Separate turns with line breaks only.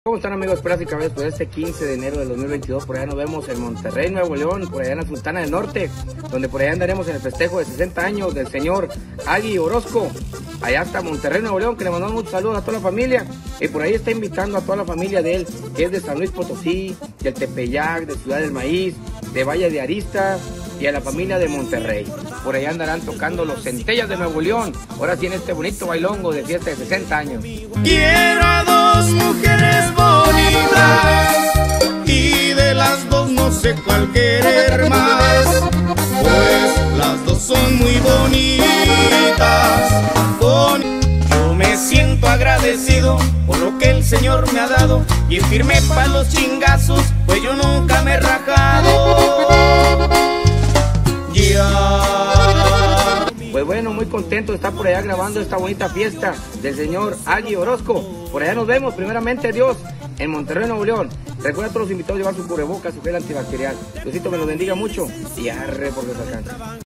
¿Cómo están, amigos? Prácticamente pues este 15 de enero del 2022, por allá nos vemos en Monterrey, Nuevo León, por allá en la Sultana del Norte, donde por allá andaremos en el festejo de 60 años del señor Agui Orozco. Allá está Monterrey, Nuevo León, que le mandamos muchos saludos a toda la familia. Y por ahí está invitando a toda la familia de él, que es de San Luis Potosí, del Tepeyac, de Ciudad del Maíz, de Valle de Arista, y a la familia de Monterrey. Por allá andarán tocando los Centellas de Nuevo León, ahora sí en este bonito bailongo de fiesta de 60 años.
Quiero a dos mujeres bonitas y de las dos no sé cuál querer más, pues las dos son muy bonitas. Yo me siento agradecido por lo que el Señor me ha dado y firme pa' los chingazos, pues yo nunca me he rajado.
Pues bueno, muy contento de estar por allá grabando esta bonita fiesta del señor Agui Orozco. Por allá nos vemos, primeramente Dios, en Monterrey, Nuevo León. Recuerda a todos los invitados llevar su cubrebocas, su gel antibacterial. Diosito me los bendiga mucho y arre porque se alcanza.